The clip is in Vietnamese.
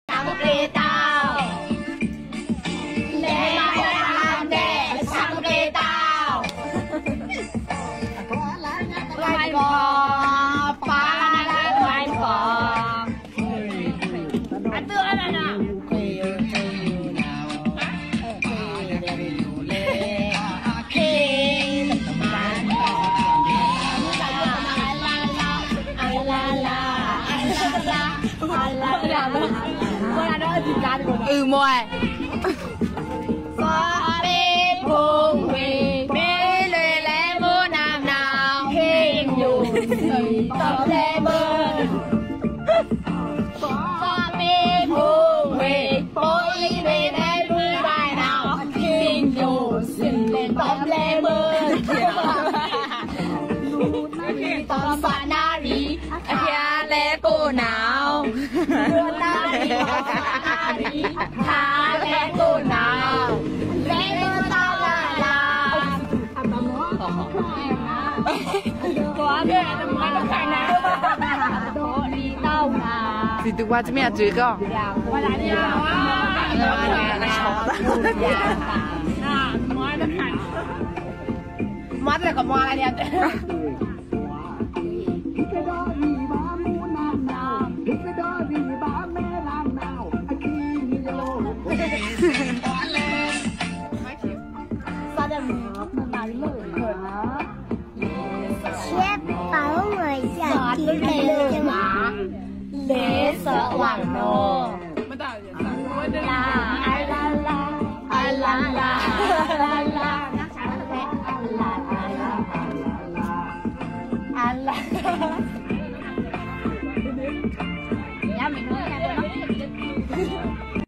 长不到，来来来，长不到，来过，巴拉来过，还得了呢。Mùi có biết buồn vì biết lê lê mưa nam nào khi dù thì tâm lê mưa có biết buồn vì bối lê lê mưa bài nào khi dù xin lên tâm lê mưa tâm phản na đi kia lê cô nào Tha lẽ cô nào lẽ cô tao là có cái mà nó phải nào đó đi đâu là thì từ qua cho mẹ chơi con qua lại đi nào á má nó còn mua lại đi